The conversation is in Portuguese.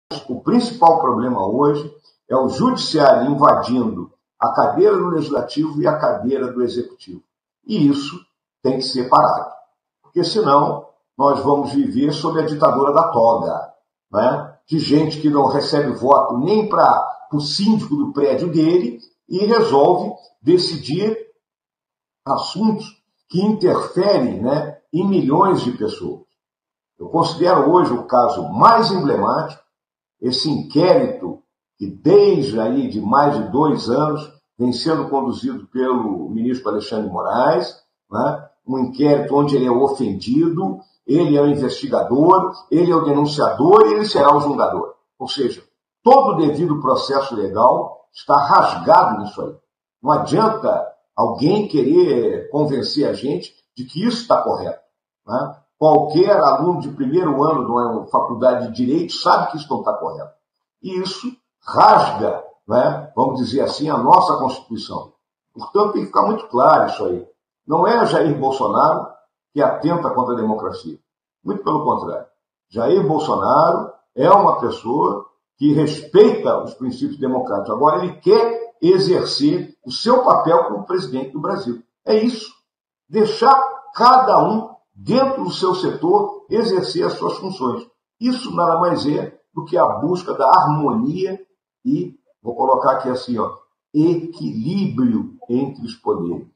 o principal problema hoje é o judiciário invadindo a cadeira do legislativo e a cadeira do executivo. E isso tem que ser parado, porque senão nós vamos viver sob a ditadura da toga, né? De gente que não recebe voto nem para o síndico do prédio dele e resolve decidir assuntos que interferem, né, em milhões de pessoas. Eu considero hoje o caso mais emblemático, esse inquérito que desde aí de mais de 2 anos vem sendo conduzido pelo ministro Alexandre de Moraes, né? Um inquérito onde ele é ofendido, ele é o investigador, ele é o denunciador e ele será o julgador. Ou seja, todo o devido processo legal está rasgado nisso aí. Não adianta alguém querer convencer a gente de que isso está correto, né? Qualquer aluno de primeiro ano de uma faculdade de Direito sabe que isso não está correto. E isso rasga, né, vamos dizer assim, a nossa Constituição. Portanto, tem que ficar muito claro isso aí. Não é Jair Bolsonaro que atenta contra a democracia. Muito pelo contrário. Jair Bolsonaro é uma pessoa que respeita os princípios democráticos. Agora, ele quer exercer o seu papel como presidente do Brasil. É isso. Deixar cada um, dentro do seu setor, exercer as suas funções. Isso nada mais é do que a busca da harmonia e, vou colocar aqui assim, equilíbrio entre os poderes.